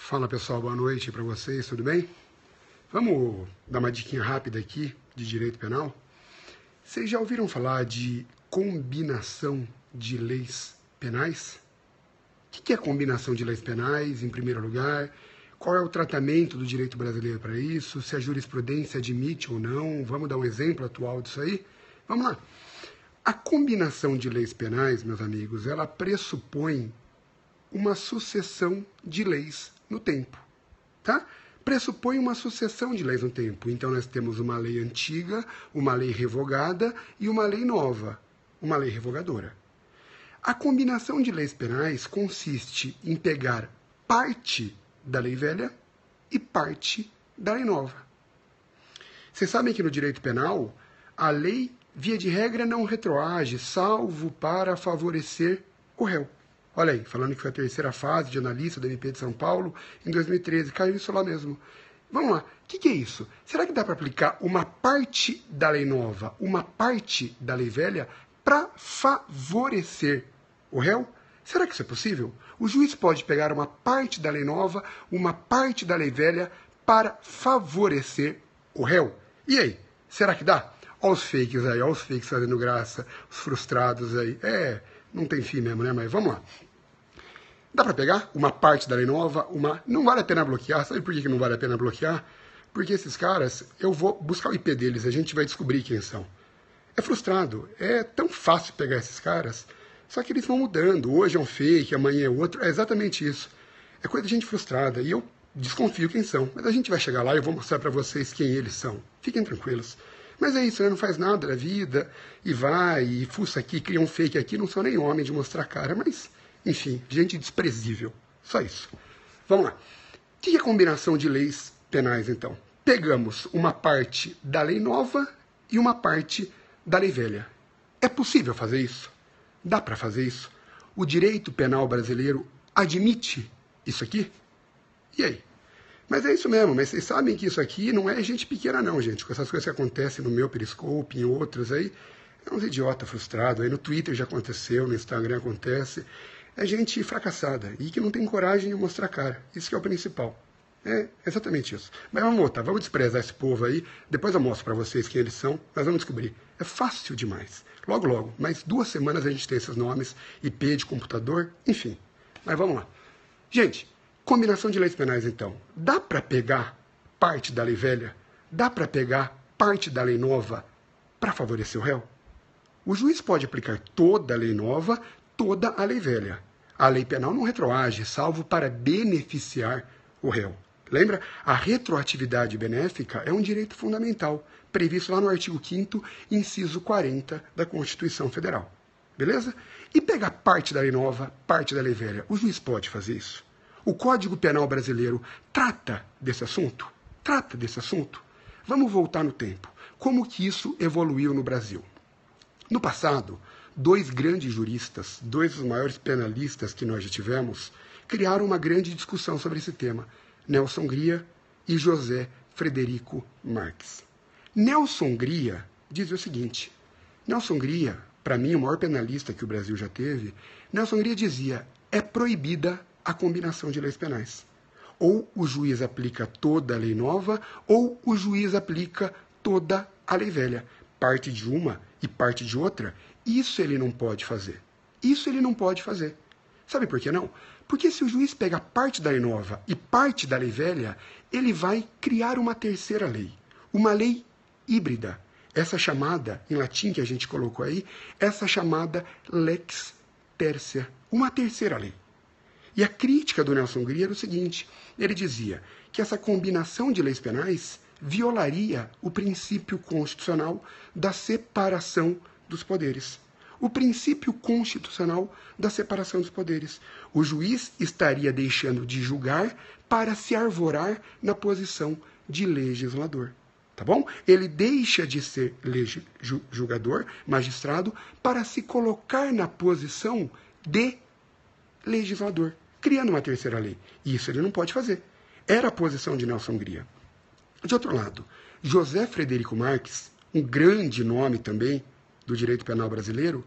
Fala pessoal, boa noite para vocês, tudo bem? Vamos dar uma diquinha rápida aqui de direito penal. Vocês já ouviram falar de combinação de leis penais? O que é combinação de leis penais, em primeiro lugar? Qual é o tratamento do direito brasileiro para isso? Se a jurisprudência admite ou não? Vamos dar um exemplo atual disso aí? Vamos lá. A combinação de leis penais, meus amigos, ela pressupõe uma sucessão de leis no tempo, tá? Pressupõe uma sucessão de leis no tempo. Então nós temos uma lei antiga, uma lei revogada e uma lei nova, uma lei revogadora. A combinação de leis penais consiste em pegar parte da lei velha e parte da lei nova. Vocês sabem que no direito penal, a lei, via de regra, não retroage, salvo para favorecer o réu. Olha aí, falando que foi a terceira fase de analista da MP de São Paulo em 2013. Caiu isso lá mesmo. Vamos lá, o que é isso? Será que dá para aplicar uma parte da lei nova, uma parte da lei velha, para favorecer o réu? Será que isso é possível? O juiz pode pegar uma parte da lei nova, uma parte da lei velha, para favorecer o réu? E aí, será que dá? Olha os fakes aí, olha os fakes fazendo graça, os frustrados aí. Não tem fim mesmo, né? Mas vamos lá. Dá para pegar uma parte da lei nova, não vale a pena bloquear. Sabe por que não vale a pena bloquear? Porque esses caras, eu vou buscar o IP deles, a gente vai descobrir quem são. É frustrado, é tão fácil pegar esses caras, só que eles vão mudando. Hoje é um fake, amanhã é outro, é exatamente isso. É coisa de gente frustrada, e eu desconfio quem são. Mas a gente vai chegar lá e eu vou mostrar para vocês quem eles são. Fiquem tranquilos. Mas é isso, né? Não faz nada da vida, e vai, e fuça aqui, cria um fake aqui, não sou nem homem de mostrar cara, mas, enfim, gente desprezível. Só isso. Vamos lá. O que é combinação de leis penais, então? Pegamos uma parte da lei nova e uma parte da lei velha. É possível fazer isso? Dá para fazer isso? O direito penal brasileiro admite isso aqui? E aí? Mas é isso mesmo, mas vocês sabem que isso aqui não é gente pequena não, gente. Com essas coisas que acontecem no meu Periscope, em outros aí, é uns idiota frustrado. Aí no Twitter já aconteceu, no Instagram acontece. É gente fracassada e que não tem coragem de mostrar cara. Isso que é o principal. É exatamente isso. Mas vamos voltar, vamos desprezar esse povo aí. Depois eu mostro para vocês quem eles são, nós vamos descobrir. É fácil demais. Logo, logo, mais 2 semanas a gente tem esses nomes, IP de computador, enfim. Mas vamos lá. Gente, combinação de leis penais, então. Dá para pegar parte da lei velha? Dá para pegar parte da lei nova para favorecer o réu? O juiz pode aplicar toda a lei nova, toda a lei velha. A lei penal não retroage, salvo para beneficiar o réu. Lembra? A retroatividade benéfica é um direito fundamental, previsto lá no artigo 5º, inciso 40 da Constituição Federal. Beleza? E pegar parte da lei nova, parte da lei velha. O juiz pode fazer isso? O Código Penal brasileiro trata desse assunto? Trata desse assunto? Vamos voltar no tempo. Como que isso evoluiu no Brasil? No passado, 2 grandes juristas, 2 dos maiores penalistas que nós já tivemos, criaram uma grande discussão sobre esse tema. Nelson Gria e José Frederico Marques. Nelson Gria dizia o seguinte. Nelson Gria, para mim, o maior penalista que o Brasil já teve, Nelson Gria dizia, é proibida a combinação de leis penais. Ou o juiz aplica toda a lei nova, ou o juiz aplica toda a lei velha. Parte de uma e parte de outra, isso ele não pode fazer. Isso ele não pode fazer. Sabe por que não? Porque se o juiz pega parte da lei nova e parte da lei velha, ele vai criar uma terceira lei. Uma lei híbrida. Essa chamada, em latim que a gente colocou aí, essa chamada lex tercia. Uma terceira lei. E a crítica do Nelson Gria era o seguinte, ele dizia que essa combinação de leis penais violaria o princípio constitucional da separação dos poderes. O princípio constitucional da separação dos poderes. O juiz estaria deixando de julgar para se arvorar na posição de legislador. Tá bom? Ele deixa de ser julgador, magistrado, para se colocar na posição de legislador, criando uma terceira lei. E isso ele não pode fazer. Era a posição de Nelson Gria. De outro lado, José Frederico Marques, um grande nome também do direito penal brasileiro,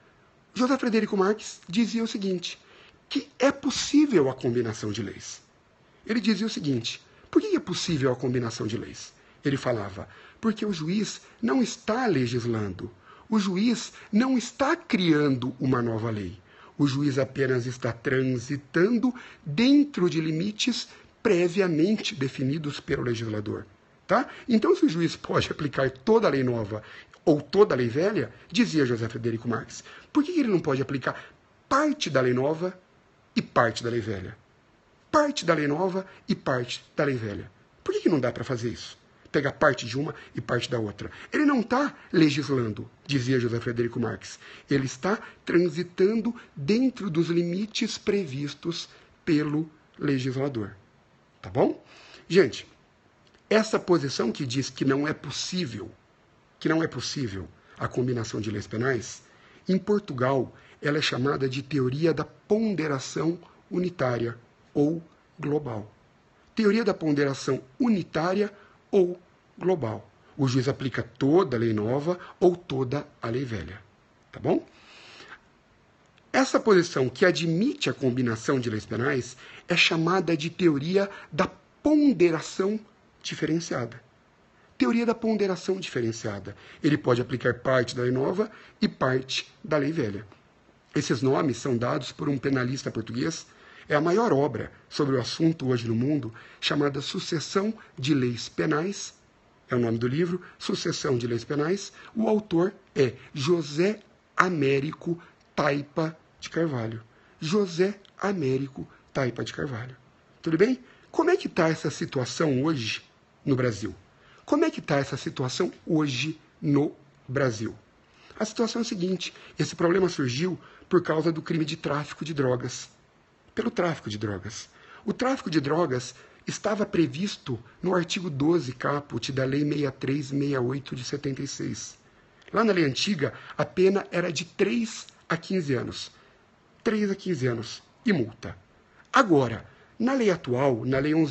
José Frederico Marques dizia o seguinte, que é possível a combinação de leis. Ele dizia o seguinte: por que é possível a combinação de leis? Ele falava: porque o juiz não está legislando, o juiz não está criando uma nova lei. O juiz apenas está transitando dentro de limites previamente definidos pelo legislador. Tá? Então, se o juiz pode aplicar toda a lei nova ou toda a lei velha, dizia José Frederico Marx, por que ele não pode aplicar parte da lei nova e parte da lei velha? Parte da lei nova e parte da lei velha. Por que não dá para fazer isso? Pegar parte de uma e parte da outra. Ele não está legislando, dizia José Frederico Marx. Ele está transitando dentro dos limites previstos pelo legislador. Tá bom? Gente, essa posição que diz que não é possível a combinação de leis penais, em Portugal, ela é chamada de teoria da ponderação unitária ou global. Teoria da ponderação unitária ou global. O juiz aplica toda a lei nova ou toda a lei velha. Tá bom? Essa posição que admite a combinação de leis penais é chamada de teoria da ponderação diferenciada. Teoria da ponderação diferenciada. Ele pode aplicar parte da lei nova e parte da lei velha. Esses nomes são dados por um penalista português. É a maior obra sobre o assunto hoje no mundo, chamada Sucessão de Leis Penais. É o nome do livro, Sucessão de Leis Penais. O autor é José Américo Taipa de Carvalho. José Américo Taipa de Carvalho. Tudo bem? Como é que está essa situação hoje no Brasil? Como é que está essa situação hoje no Brasil? A situação é a seguinte: esse problema surgiu por causa do crime de tráfico de drogas. Pelo tráfico de drogas. O tráfico de drogas estava previsto no artigo 12 caput da Lei 6368 de 76. Lá na lei antiga, a pena era de 3 a 15 anos. 3 a 15 anos e multa. Agora, na lei atual, na Lei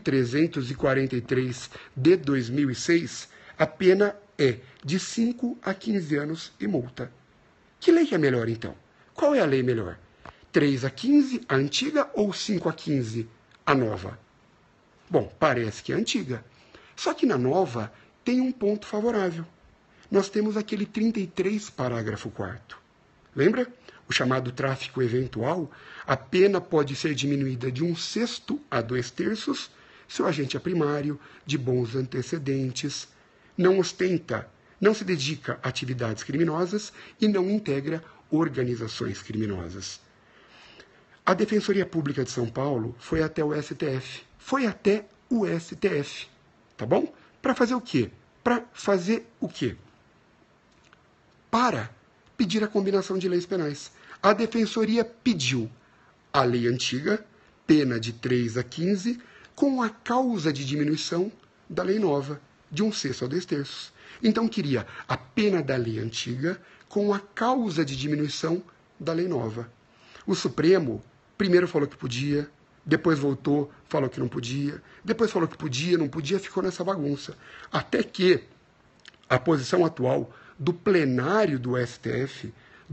11.343 de 2006, a pena é de 5 a 15 anos e multa. Que lei é melhor, então? Qual é a lei melhor? 3 a 15, a antiga, ou 5 a 15, a nova? Bom, parece que é a antiga. Só que na nova tem um ponto favorável. Nós temos aquele 33, parágrafo 4º. Lembra? O chamado tráfico eventual, a pena pode ser diminuída de 1/6 a 2/3 se o agente é primário, de bons antecedentes, não ostenta, não se dedica a atividades criminosas e não integra organizações criminosas. A Defensoria Pública de São Paulo foi até o STF. Tá bom? Para fazer o quê? Para pedir a combinação de leis penais. A Defensoria pediu a lei antiga, pena de 3 a 15, com a causa de diminuição da lei nova, de 1/6 a 2/3. Então queria a pena da lei antiga com a causa de diminuição da lei nova. O Supremo primeiro falou que podia, depois voltou, falou que não podia, depois falou que podia, não podia, ficou nessa bagunça. Até que a posição atual do plenário do STF,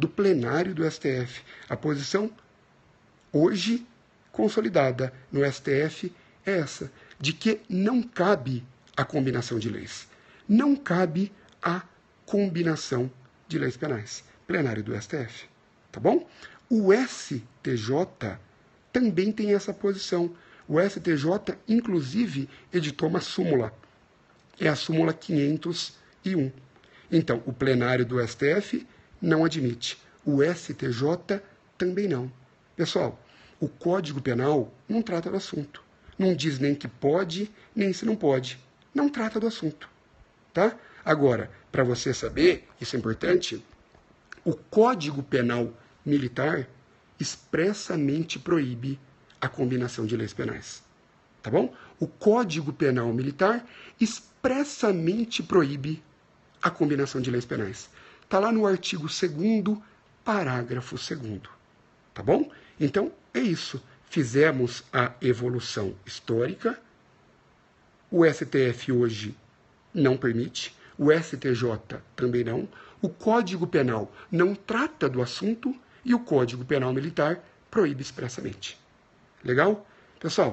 a posição hoje consolidada no STF é essa, de que não cabe a combinação de leis. Não cabe a combinação de leis penais. Plenário do STF. Tá bom? O STJ também tem essa posição. O STJ, inclusive, editou uma súmula. É a súmula 501. Então, o plenário do STF não admite. O STJ também não. Pessoal, o Código Penal não trata do assunto. Não diz nem que pode, nem se não pode. Não trata do assunto. Tá? Agora, para você saber, isso é importante, o Código Penal Militar expressamente proíbe a combinação de leis penais. Tá bom? O Código Penal Militar expressamente proíbe a combinação de leis penais. Está lá no artigo 2º, parágrafo 2º. Tá bom? Então, é isso. Fizemos a evolução histórica. O STF hoje não permite. O STJ também não. O Código Penal não trata do assunto e o Código Penal Militar proíbe expressamente. Legal? Pessoal,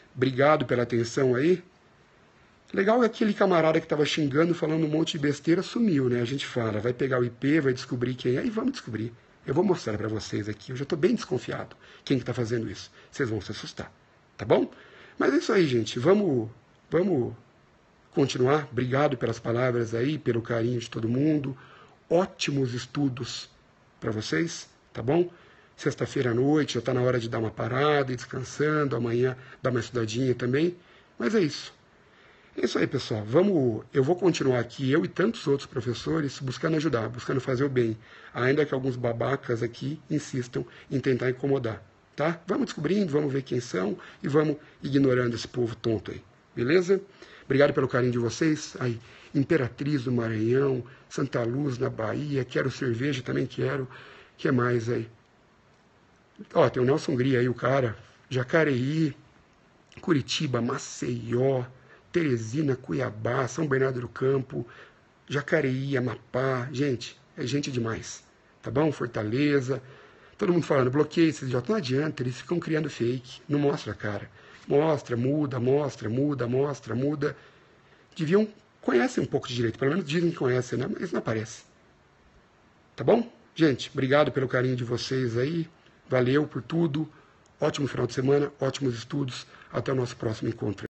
Obrigado pela atenção aí. Legal que aquele camarada que estava xingando, falando um monte de besteira, sumiu, né? A gente fala, vai pegar o IP, vai descobrir quem é, e vamos descobrir. Eu vou mostrar para vocês aqui, eu já estou bem desconfiado quem que está fazendo isso. Vocês vão se assustar, tá bom? Mas é isso aí, gente. Vamos continuar. Obrigado pelas palavras aí, pelo carinho de todo mundo. Ótimos estudos para vocês, tá bom? Sexta-feira à noite, já está na hora de dar uma parada, ir descansando, amanhã dar uma estudadinha também. Mas é isso. É isso aí, pessoal. Eu vou continuar aqui, eu e tantos outros professores, buscando ajudar, buscando fazer o bem. Ainda que alguns babacas aqui insistam em tentar incomodar, tá? Vamos descobrindo, vamos ver quem são e vamos ignorando esse povo tonto aí, beleza? Obrigado pelo carinho de vocês. Aí, Imperatriz do Maranhão, Santa Luz na Bahia, quero cerveja, também quero. O que mais aí? Ó, tem o Nelson Gria aí, o cara. Jacareí, Curitiba, Maceió, Teresina, Cuiabá, São Bernardo do Campo, Jacareí, Amapá. Gente, é gente demais, tá bom? Fortaleza. Todo mundo falando, bloqueia esses idiotas. Não adianta, eles ficam criando fake. Não mostra a cara. Mostra, muda, mostra, muda, mostra, muda. Conhecem um pouco de direito, pelo menos dizem que conhecem, né? Mas não aparece. Tá bom? Gente, obrigado pelo carinho de vocês aí. Valeu por tudo. Ótimo final de semana, ótimos estudos. Até o nosso próximo encontro.